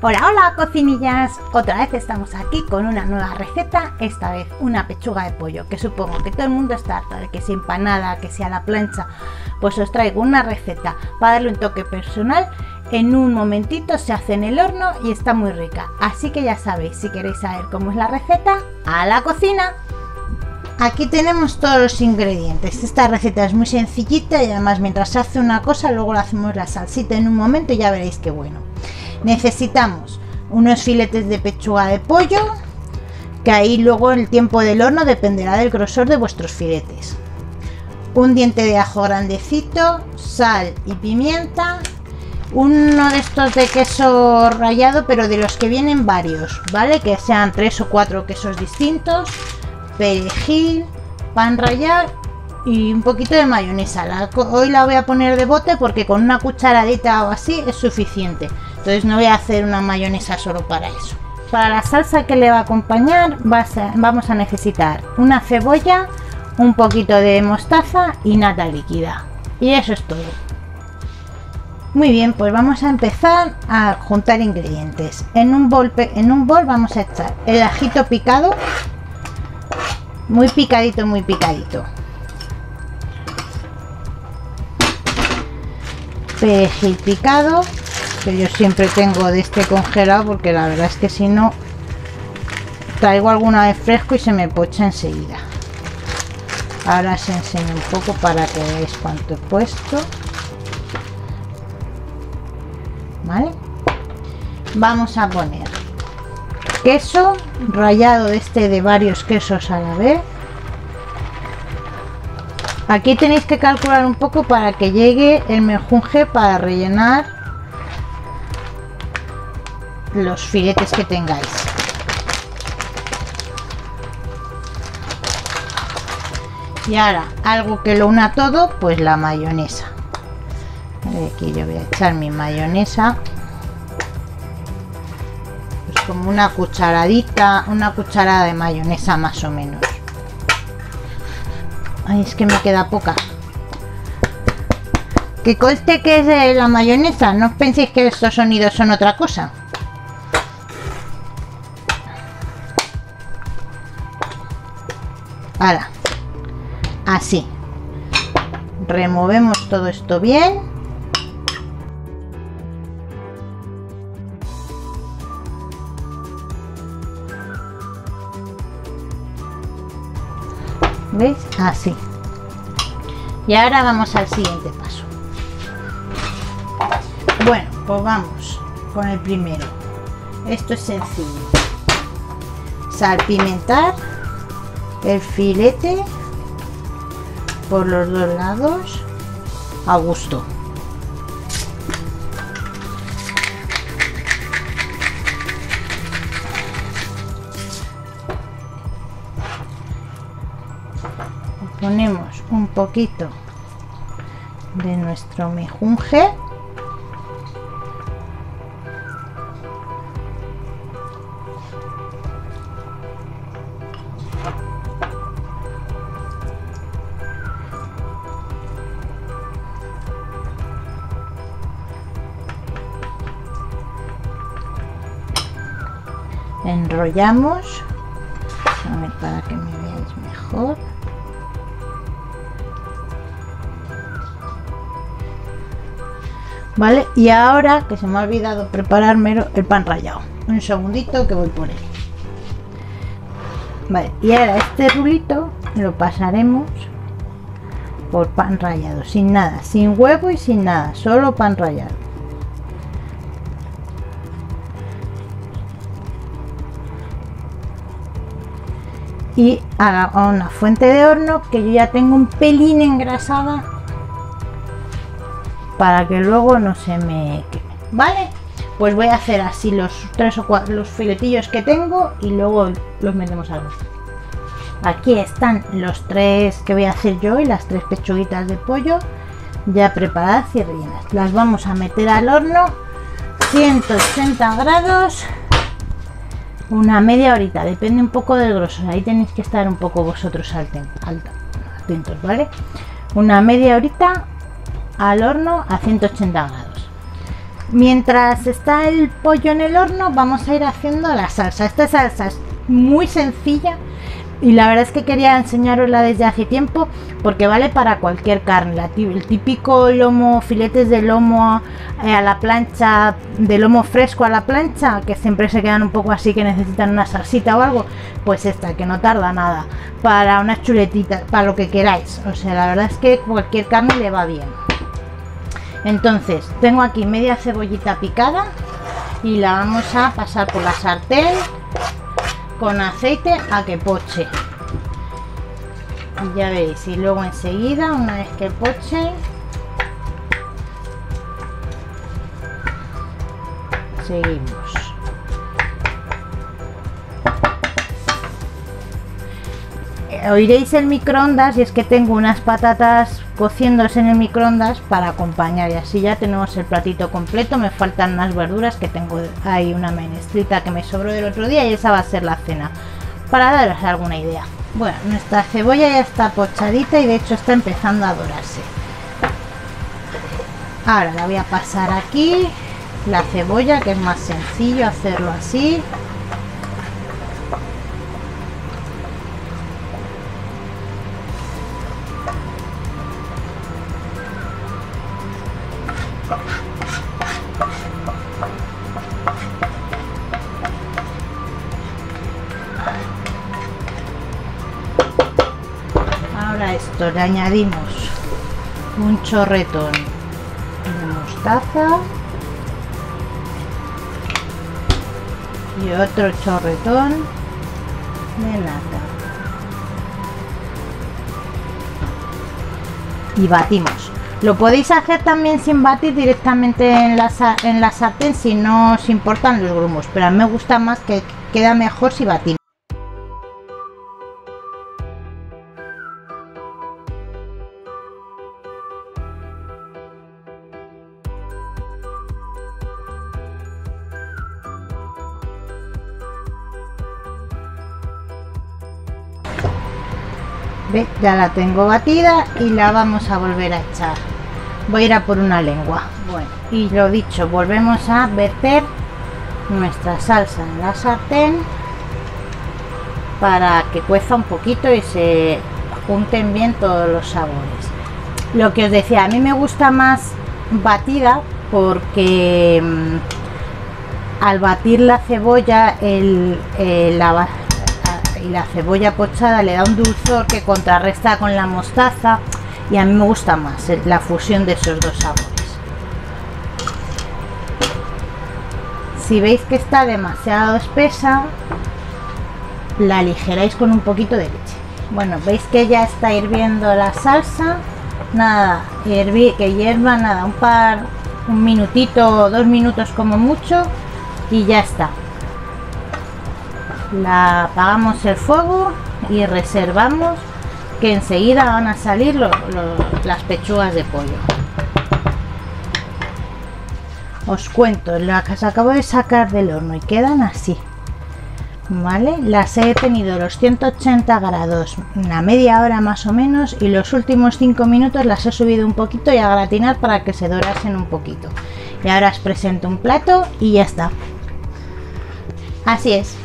Hola, hola cocinillas, otra vez estamos aquí con una nueva receta, esta vez una pechuga de pollo, que supongo que todo el mundo está harto de que sea empanada, que sea a la plancha. Pues os traigo una receta para darle un toque personal. En un momentito se hace en el horno y está muy rica, así que ya sabéis, si queréis saber cómo es la receta, ¡a la cocina! Aquí tenemos todos los ingredientes. Esta receta es muy sencillita y además mientras se hace una cosa luego le hacemos la salsita en un momento y ya veréis qué bueno. Necesitamos unos filetes de pechuga de pollo, que ahí luego el tiempo del horno dependerá del grosor de vuestros filetes. Un diente de ajo grandecito, sal y pimienta, uno de estos de queso rallado, pero de los que vienen varios, ¿vale? Que sean 3 o 4 quesos distintos, perejil, pan rallado y un poquito de mayonesa. Hoy la voy a poner de bote porque con una cucharadita o así es suficiente. Entonces no voy a hacer una mayonesa solo para eso. Para la salsa que le va a acompañar vamos a necesitar una cebolla, un poquito de mostaza y nata líquida. Y eso es todo. Muy bien, pues vamos a empezar a juntar ingredientes. En un bol vamos a echar el ajito picado, muy picadito, muy picadito. Perejil picado, que yo siempre tengo de este congelado porque la verdad es que si no traigo alguna vez fresco y se me pocha enseguida. Ahora os enseño un poco para que veáis cuánto he puesto. ¿Vale? Vamos a poner queso rallado de varios quesos a la vez. Aquí tenéis que calcular un poco para que llegue el mejunje para rellenar los filetes que tengáis. Y ahora, algo que lo una todo, pues la mayonesa. Aquí yo voy a echar mi mayonesa, pues como una cucharadita, una cucharada de mayonesa más o menos. Ay, es que me queda poca. Que conste que es de la mayonesa, no penséis que estos sonidos son otra cosa. Ahora, así. Removemos todo esto bien. ¿Veis? Así. Y ahora vamos al siguiente paso. Bueno, pues vamos con el primero. Esto es sencillo. Salpimentar el filete por los dos lados a gusto. Ponemos un poquito de nuestro mejunje. Enrollamos, a ver, para que me veáis mejor. Vale, y ahora que se me ha olvidado prepararme el pan rallado, un segundito que voy por él. Vale, y ahora este rulito lo pasaremos por pan rallado, sin nada, sin huevo y sin nada, solo pan rallado. Y a una fuente de horno que yo ya tengo un pelín engrasada para que luego no se me queme. Vale, pues voy a hacer así los 3 o 4 los filetillos que tengo y luego los metemos al horno. Aquí están los 3 que voy a hacer yo y las 3 pechuguitas de pollo ya preparadas y rellenas. Las vamos a meter al horno 180 grados una media horita, depende un poco del grosor, ahí tenéis que estar un poco vosotros atentos, ¿vale? Una media horita al horno a 180 grados. Mientras está el pollo en el horno, vamos a ir haciendo la salsa. Esta salsa es muy sencilla y la verdad es que quería enseñarosla desde hace tiempo porque vale para cualquier carne. El típico lomo, filetes de lomo a la plancha, de lomo fresco a la plancha, que siempre se quedan un poco así, que necesitan una salsita o algo, pues esta, que no tarda nada, para unas chuletitas, para lo que queráis. O sea, la verdad es que cualquier carne le va bien. Entonces, tengo aquí media cebollita picada y la vamos a pasar por la sartén con aceite a que poche. Y ya veréis, y luego enseguida, una vez que poche, seguimos. Oiréis el microondas, y es que tengo unas patatas cociéndose en el microondas para acompañar, y así ya tenemos el platito completo. Me faltan unas verduras, que tengo ahí una menestrita que me sobró del otro día, y esa va a ser la cena, para daros alguna idea. Bueno, nuestra cebolla ya está pochadita y de hecho está empezando a dorarse. Ahora la voy a pasar aquí, la cebolla, que es más sencillo hacerlo así. Ahora a esto le añadimos un chorretón de mostaza y otro chorretón de nata y batimos. Lo podéis hacer también sin batir, directamente en la sartén, si no os importan los grumos, pero a mí me gusta más, que queda mejor si batimos. ¿Ve? Ya la tengo batida y la vamos a volver a echar. Voy a ir a por una lengua. Bueno, y lo dicho, volvemos a verter nuestra salsa en la sartén para que cueza un poquito y se junten bien todos los sabores. Lo que os decía, a mí me gusta más batida porque al batir la cebolla y la cebolla pochada le da un dulzor que contrarresta con la mostaza, y a mí me gusta más la fusión de esos dos sabores. Si veis que está demasiado espesa, la aligeráis con un poquito de leche. Bueno, veis que ya está hirviendo la salsa. Nada, que hierva nada, un minutito, 2 minutos como mucho, y ya está. La apagamos el fuego y reservamos, que enseguida van a salir las pechugas de pollo. Os cuento, las acabo de sacar del horno y quedan así, ¿vale? Las he tenido los 180 grados una media hora más o menos, y los últimos 5 minutos las he subido un poquito y a gratinar para que se dorasen un poquito. Y ahora os presento un plato y ya está. Así es.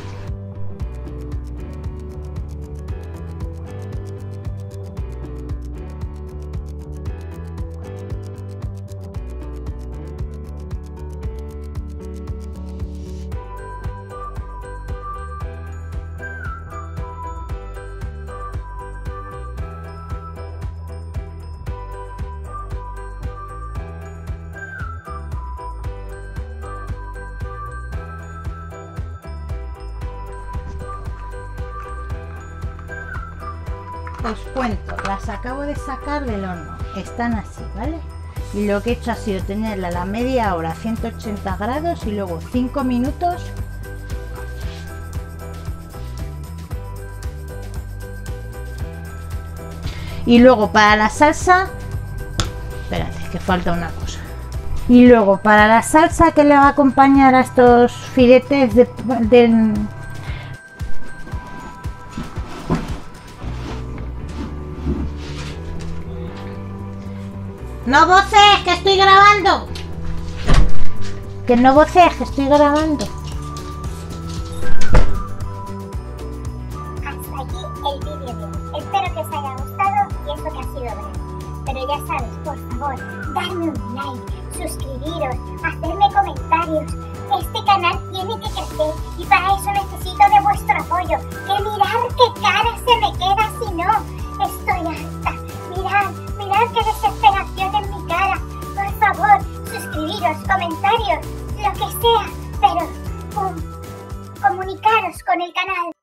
Os cuento, las acabo de sacar del horno, están así, ¿vale? Y lo que he hecho ha sido tenerla a la media hora a 180 grados y luego 5 minutos y luego para la salsa, espérate que falta una cosa, y luego para la salsa que le va a acompañar a estos filetes de ¡No voces, que estoy grabando! Que no vocees, que estoy grabando. Hasta aquí el vídeo de hoy. Espero que os haya gustado y eso que ha sido breve. Pero ya sabes, por favor, darme un like, suscribiros, hacerme comentarios. Este canal tiene que crecer y para eso necesito de vuestro apoyo. Que mirad qué cara se me queda si no. Estoy harta. Mirad qué desesperación en mi cara. Por favor, suscribiros, comentarios, lo que sea, pero comunicaros con el canal.